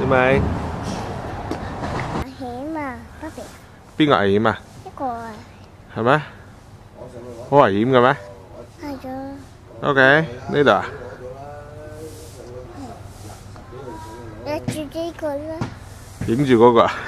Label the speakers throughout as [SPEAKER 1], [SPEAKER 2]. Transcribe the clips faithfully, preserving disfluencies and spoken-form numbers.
[SPEAKER 1] 小米，危
[SPEAKER 2] 險啊，爸比。
[SPEAKER 1] 邊個危險啊？
[SPEAKER 2] 一個啊。
[SPEAKER 1] 係咩？好危險嘅咩？
[SPEAKER 2] 係咗。
[SPEAKER 1] OK，呢度啊？
[SPEAKER 2] 你住呢個啦。
[SPEAKER 1] 影住嗰個啊？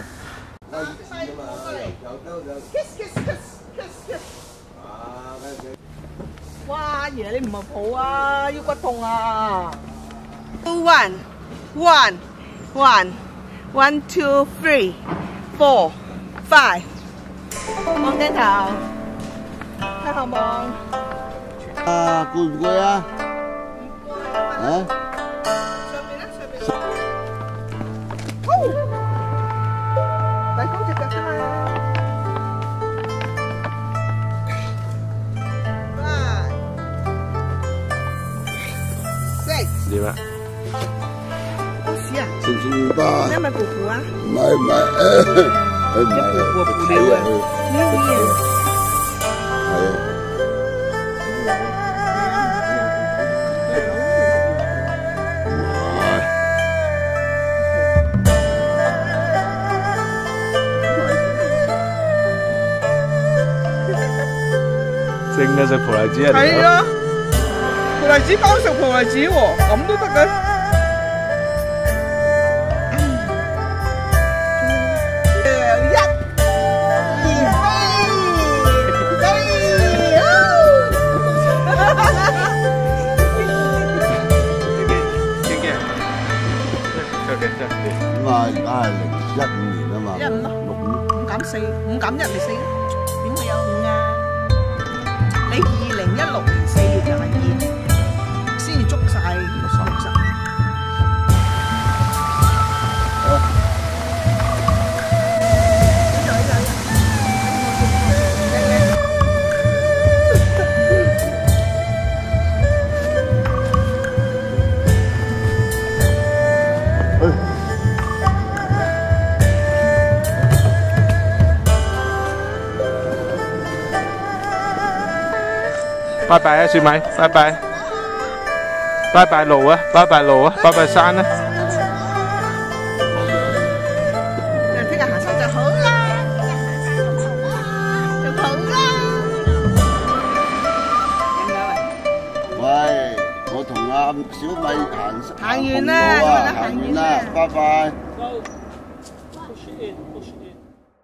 [SPEAKER 3] 哇！爺你唔係抱啊，腰骨痛啊！One, one, one, one, two, three, four, five。望鏡頭，向後望。
[SPEAKER 4] 啊，攰唔攰啊？啊？
[SPEAKER 3] 上邊啦，上邊。大高隻腳啫嘛。
[SPEAKER 1] 點啊？
[SPEAKER 3] 屙屎啊？
[SPEAKER 4] 算唔算吧？
[SPEAKER 3] 你係咪婆婆啊？
[SPEAKER 4] 唔係唔係，佢唔係
[SPEAKER 3] 婆婆
[SPEAKER 4] 睇啊佢。
[SPEAKER 3] 咪咪啊！
[SPEAKER 4] 係啊。
[SPEAKER 1] 正嘅食葡提子啊！
[SPEAKER 3] 係啊，葡提子包食葡提子喎，咁都得嘅。一、二、
[SPEAKER 4] 咁啊，而家係零一五年啊嘛。
[SPEAKER 3] 一五咯，
[SPEAKER 4] 六五。
[SPEAKER 3] 五減四，五減一咪四咯，點會有五啊？你二零一六年四月廿二先至捉晒六十。
[SPEAKER 1] 拜拜啊，小米，拜拜，拜拜路啊，拜拜路啊，拜拜山啊！
[SPEAKER 3] 聽日行山就好啦，就好啦。
[SPEAKER 4] 喂，我同阿小米行
[SPEAKER 3] 行完啦，
[SPEAKER 4] 行完啦，拜拜。